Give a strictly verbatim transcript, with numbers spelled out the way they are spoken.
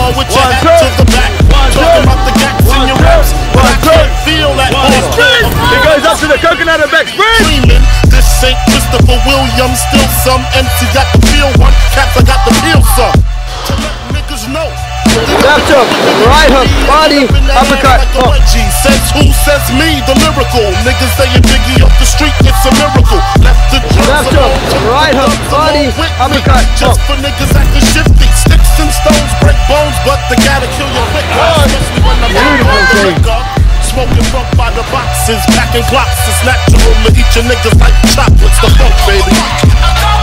ball with your hat to the back. Talking about the gaps in your raps, but I can't feel that hardcore. It goes up to the coconut and back. Screaming, this ain't Christopher Williams. Still some M C got the feel one. Caps, I got the feel some. To let niggas know. Left hook, right hook, body, uppercut. Oh. Says who says me, the lyrical. Niggas saying Biggie off the street, it's a miracle. Left the Left hook, right hook, body, uppercut. Just for niggas acting shifty. Sticks and stones break bones, but they gotta kill you quick. Especially when I'm on the liquor. Smoking funk by the boxes, packing clocks. It's natural to eat your niggas like chocolates. The funk, baby.